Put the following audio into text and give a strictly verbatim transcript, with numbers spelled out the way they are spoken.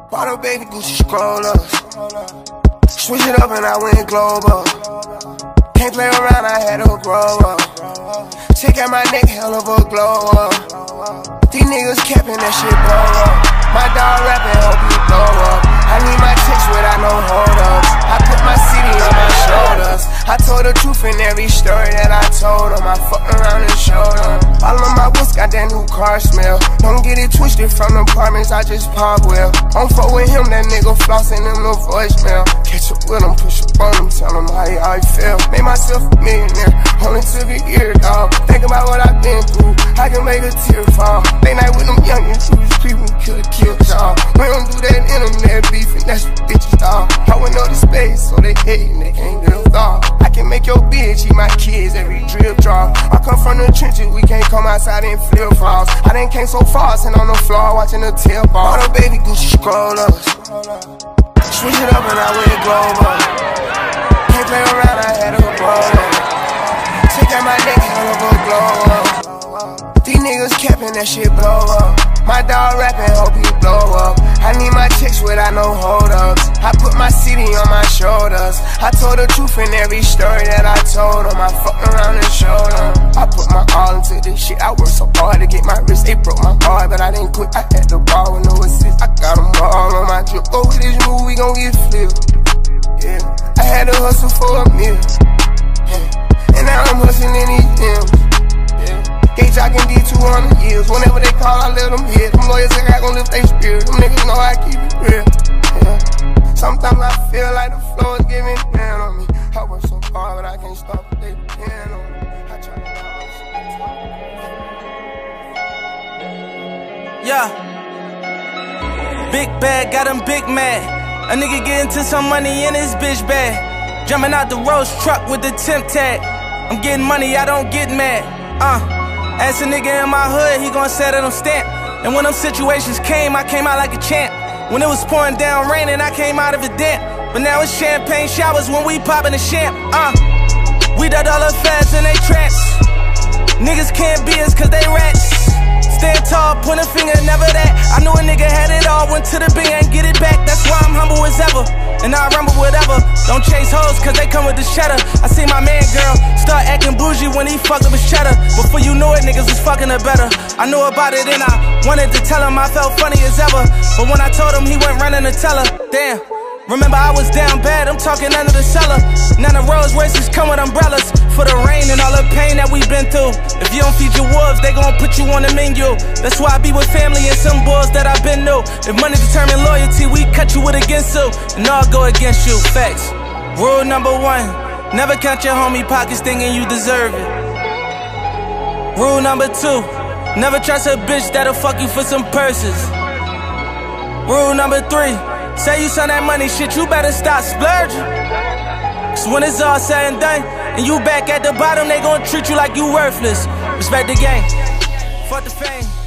Bottle baby Gucci scroll up. Switch it up and I went global. Can't play around, I had to grow up. Check out my neck, hell of a glow up. These niggas capping, that shit blow up. My dog rapping, hope you blow up. I need my chicks without no hold ups. I put my city on my shoulders. I told the truth in every story that I told them. I fucked around and showed them. All of my woods got that new car smell. Don't get it twisted from the apartments, I just pop well. Don't fuck with him, that nigga flossing him no voicemail. Catch up with him, push up on him, tell him how he, how he feel. Made myself a millionaire, only took a year, dog. Think about what I've been through, I can make a tear fall. Late night with them youngins, who just creeping, could've killed y'all. We don't do that internet beefing, that's what bitches, dog. I went on the space, so they hatin', they can't live, dog. I can make your bitch eat my kids every drip drop. I come from the trenches, we can't come outside in flip flops. I done came so far, sitting on the floor watching the tail ball. Bottle baby Gucci scroll up. Switch it up and I went global. Can't play around, I had to grow up. Check out my neck, hell of a glow up. These niggas capping, that shit blow up. My dog rapping, hope you blow up. I need my chicks without no hold ups. I put my city on my shoulders. I told the truth in every story that I told them. I fucked around and showed them. I put my all into this shit. I worked so hard to get my wrist. They broke my heart, but I didn't quit. I had the ball with no assist. I got them all on my drip. Go with this move, we gon' get flipped. Yeah, I had to hustle for a meal. Yeah. And now I'm hustling in these gyms. Gay jockin' D two hundred years. Whenever they call, I let them hit. Them lawyers say I gon' lift they spirit. Them niggas know I keep it real. Yeah. Sometimes I feel like the floor is giving down on me. I work so hard, but I can't stop what they depend on me. I try to Yeah. Big bag, got him big mad. A nigga get into some money in his bitch bag. Jumping out the roast truck with the temp tag. I'm getting money, I don't get mad. Uh. Ask a nigga in my hood, he gon' set it on stamp. And when them situations came, I came out like a champ. When it was pouring down raining, I came out of a damp. But now it's champagne showers when we poppin' the champ. Uh, we the dollar fads and they traps. Niggas can't be us cause they rats. Stand tall, point a finger, never that. I knew a nigga had it all, went to the bank and get it back. That's why I'm humble as ever, and I rumble whatever. Don't chase hoes cause they come with the cheddar. I see my man girl start acting bougie when he fucked up his cheddar. Before you knew it, niggas was fucking her better. I knew about it and I wanted to tell him I felt funny as ever. But when I told him, he went running to tell her. Damn, remember I was down bad, I'm talking under the cellar. Now the Rolls Royces come with umbrellas for the rain and all the pain that we've been through. If you don't feed your wolves, they gon' put you on the menu. That's why I be with family and some boys that I've been new. If money determine loyalty, we cut you with against you, and I'll go against you. Facts. Rule number one, never count your homie pockets thinking you deserve it. Rule number two, never trust a bitch that'll fuck you for some purses. Rule number three, say you sell that money shit, you better stop splurging. Cause when it's all said and done, and you back at the bottom, they gon' treat you like you worthless. Respect the game, fuck the fame.